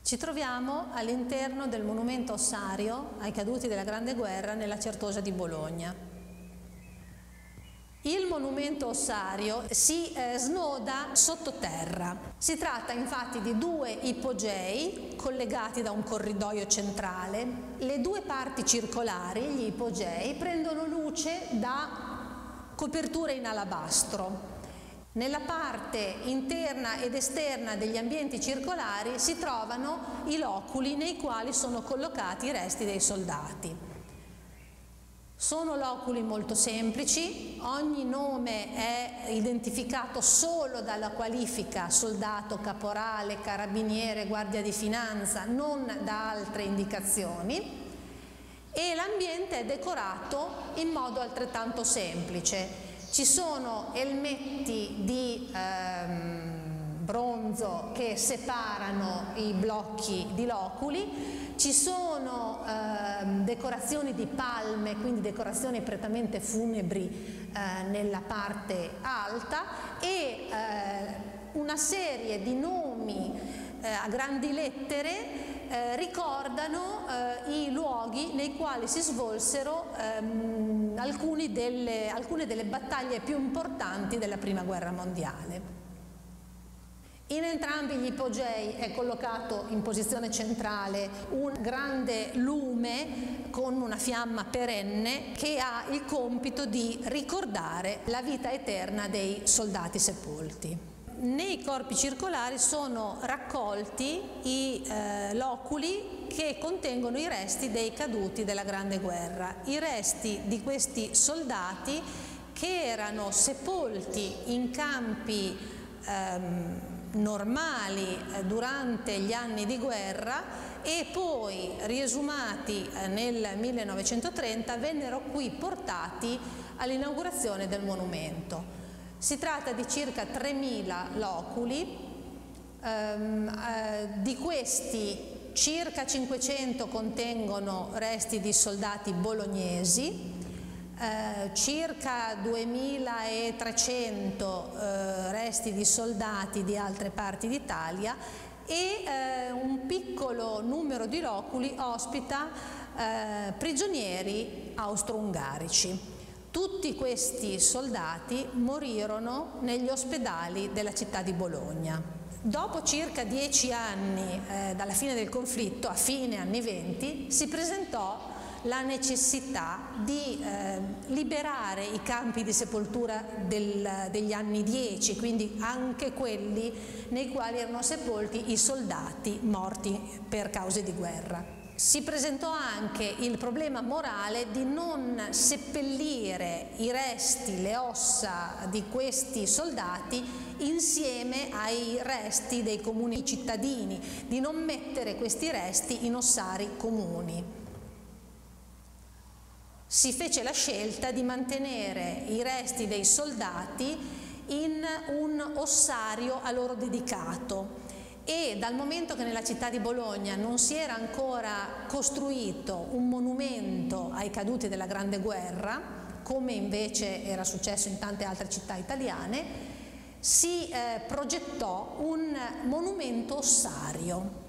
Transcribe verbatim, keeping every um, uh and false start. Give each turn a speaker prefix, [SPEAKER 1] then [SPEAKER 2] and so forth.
[SPEAKER 1] Ci troviamo all'interno del monumento ossario ai caduti della Grande Guerra nella Certosa di Bologna. Il monumento ossario si eh, snoda sottoterra. Si tratta infatti di due ipogei collegati da un corridoio centrale. Le due parti circolari, gli ipogei, prendono luce da coperture in alabastro. Nella parte interna ed esterna degli ambienti circolari si trovano i loculi nei quali sono collocati i resti dei soldati. Sono loculi molto semplici, ogni nome è identificato solo dalla qualifica soldato, caporale, carabiniere, guardia di finanza, non da altre indicazioni, e l'ambiente è decorato in modo altrettanto semplice. Ci sono elmetti di ehm, bronzo che separano i blocchi di loculi, ci sono ehm, decorazioni di palme, quindi decorazioni prettamente funebri eh, nella parte alta e eh, una serie di nomi eh, a grandi lettere Eh, ricordano eh, i luoghi nei quali si svolsero ehm, alcuni delle, alcune delle battaglie più importanti della Prima Guerra Mondiale. In entrambi gli ipogei è collocato in posizione centrale un grande lume con una fiamma perenne che ha il compito di ricordare la vita eterna dei soldati sepolti. Nei corpi circolari sono raccolti i eh, loculi che contengono i resti dei caduti della Grande Guerra, i resti di questi soldati che erano sepolti in campi ehm, normali eh, durante gli anni di guerra e poi riesumati eh, nel millenovecentotrenta vennero qui portati all'inaugurazione del monumento. Si tratta di circa tremila loculi, ehm, eh, di questi circa cinquecento contengono resti di soldati bolognesi, eh, circa duemilatrecento eh, resti di soldati di altre parti d'Italia e eh, un piccolo numero di loculi ospita eh, prigionieri austro-ungarici. Tutti questi soldati morirono negli ospedali della città di Bologna. Dopo circa dieci anni eh, dalla fine del conflitto, a fine anni venti, si presentò la necessità di eh, liberare i campi di sepoltura del, degli anni dieci, quindi anche quelli nei quali erano sepolti i soldati morti per cause di guerra. Si presentò anche il problema morale di non seppellire i resti, le ossa di questi soldati insieme ai resti dei comuni cittadini, di non mettere questi resti in ossari comuni. Si fece la scelta di mantenere i resti dei soldati in un ossario a loro dedicato. E dal momento che nella città di Bologna non si era ancora costruito un monumento ai caduti della Grande Guerra, come invece era successo in tante altre città italiane, si eh, progettò un monumento ossario.